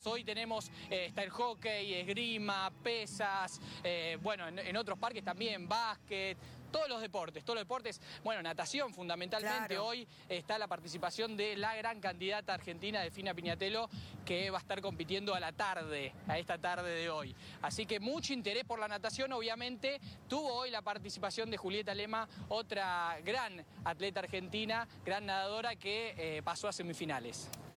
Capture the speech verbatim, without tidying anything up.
Hoy tenemos, eh, está el hockey, esgrima, pesas, eh, bueno, en, en otros parques también, básquet. Todos los deportes, todos los deportes, bueno, natación fundamentalmente. Claro. Hoy está la participación de la gran candidata argentina, Delfina Piñatello, que va a estar compitiendo a la tarde, a esta tarde de hoy. Así que mucho interés por la natación, obviamente. Tuvo hoy la participación de Julieta Lema, otra gran atleta argentina, gran nadadora que eh, pasó a semifinales.